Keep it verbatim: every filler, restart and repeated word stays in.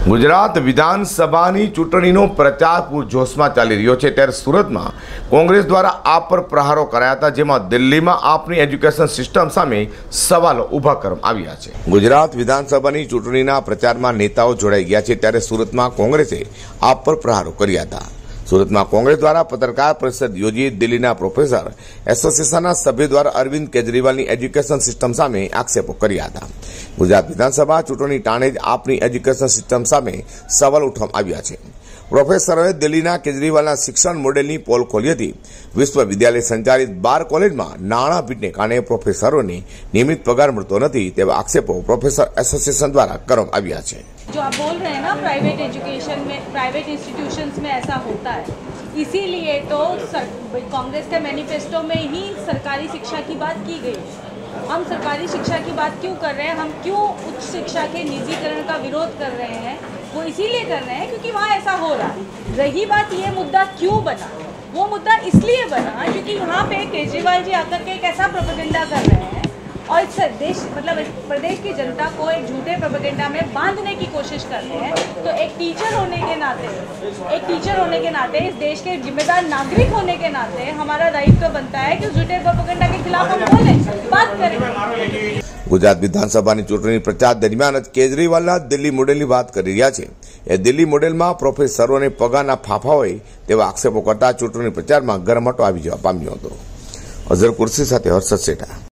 ગુજરાત વિધાનસભાની ચૂંટણીનો પ્રચાર પૂરજોશમાં ચાલી રહ્યો છે ત્યારે સુરતમાં કોંગ્રેસ દ્વારા આપ પર પ્રહારો કરાયા હતા, જેમાં દિલ્હીમાં આપની એજ્યુકેશન સિસ્ટમ સામે સવાલો ઊભા કરવામાં આવ્યા છે। ગુજરાત વિધાનસભાની ચૂંટણીના પ્રચારમાં નેતાઓ જોડાઈ ગયા છે ત્યારે સુરતમાં કોંગ્રેસે આપ પર પ્રહારો કર્યા હતા। સુરતમાં કોંગ્રેસ દ્વારા પત્રકાર પરિષદ યોજી દિલ્હીના પ્રોફેસર એસોસિએશનના સભ્ય દ્વારા અરવિંદ કેજરીવાલની એજ્યુકેશન સિસ્ટમ સામે આક્ષેપો કર્યા હતા। ગુજરાત વિધાનસભા ચૂંટણી ટાણે જ આપની એજ્યુકેશન સિસ્ટમ સામે સવાલ ઉઠવામાં આવ્યા છે। પ્રોફેસરોએ દિલ્હીના કેજરીવાલના શિક્ષણ મોડેલની પોલ ખોલી હતી। વિશ્વવિદ્યાલય સંચાલિત બાર કોલેજમાં નાણાં પીટને કારણે પ્રોફેસરોને નિયમિત પગાર મળતો નથી તેવા आक्षेपों प्रोफेसर एसोसिएशन द्वारा કરવામાં આવ્યા છે। जो आप बोल रहे हैं ना, प्राइवेट एजुकेशन में, प्राइवेट इंस्टीट्यूशंस में ऐसा होता है, इसीलिए तो कांग्रेस के मैनिफेस्टो में ही सरकारी शिक्षा की बात की गई है। हम सरकारी शिक्षा की बात क्यों कर रहे हैं, हम क्यों उच्च शिक्षा के निजीकरण का विरोध कर रहे हैं, वो इसीलिए कर रहे हैं क्योंकि वहाँ ऐसा हो रहा है। रही बात ये मुद्दा क्यों बना, वो मुद्दा इसलिए बना क्योंकि यहाँ पे केजरीवाल जी आकर के एक ऐसा प्रोपेगेंडा कर रहे हैं और इस देश मतलब प्रदेश की जनता को एक झूठे प्रोपेगेंडा में बांधने की कोशिश करते हैं। तो एक टीचर होने के नाते एक टीचर होने के नाते इस देश के जिम्मेदार नागरिक होने के नाते हमारा दायित्व तो बनता है कि झूठे प्रोपेगेंडा के खिलाफ हम बोलें, बात करें। ગુજરાત વિધાનસભાની ચૂંટણી પ્રચાર દરમિયાન જ કેજરીવાલના દિલ્હી મોડેલની વાત કરી રહ્યા છે। એ દિલ્હી મોડેલમાં પ્રોફેસરોને પગારના ફાફા હોય તેવા આક્ષેપો કરતા ચૂંટણી પ્રચારમાં ગરમાટો આવી જવા પામ્યો હતો। અઝર કુર્સી સાથે હર્ષદ સેઠા।